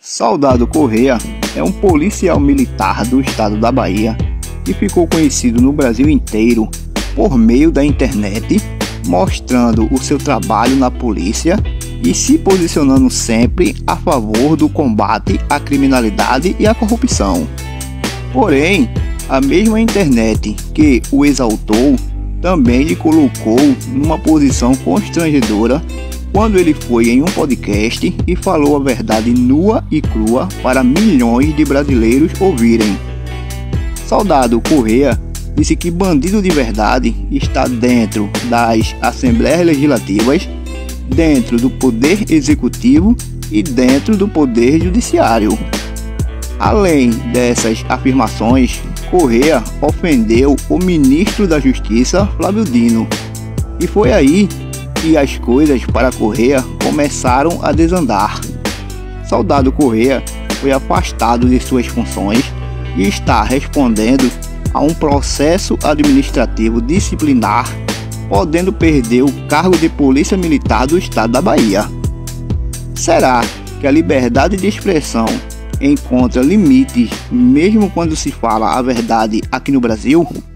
Soldado Correia é um policial militar do estado da Bahia que ficou conhecido no Brasil inteiro por meio da internet, mostrando o seu trabalho na polícia e se posicionando sempre a favor do combate à criminalidade e à corrupção. Porém, a mesma internet que o exaltou também lhe colocou numa posição constrangedora quando ele foi em um podcast e falou a verdade nua e crua para milhões de brasileiros ouvirem. Soldado Correia disse que bandido de verdade está dentro das Assembleias Legislativas, dentro do Poder Executivo e dentro do Poder Judiciário. Além dessas afirmações, Correia ofendeu o ministro da Justiça, Flávio Dino, e foi aí que as coisas para Correia começaram a desandar. Soldado Correia foi afastado de suas funções e está respondendo a um processo administrativo disciplinar, podendo perder o cargo de Polícia Militar do estado da Bahia. Será que a liberdade de expressão encontra limites mesmo quando se fala a verdade aqui no Brasil?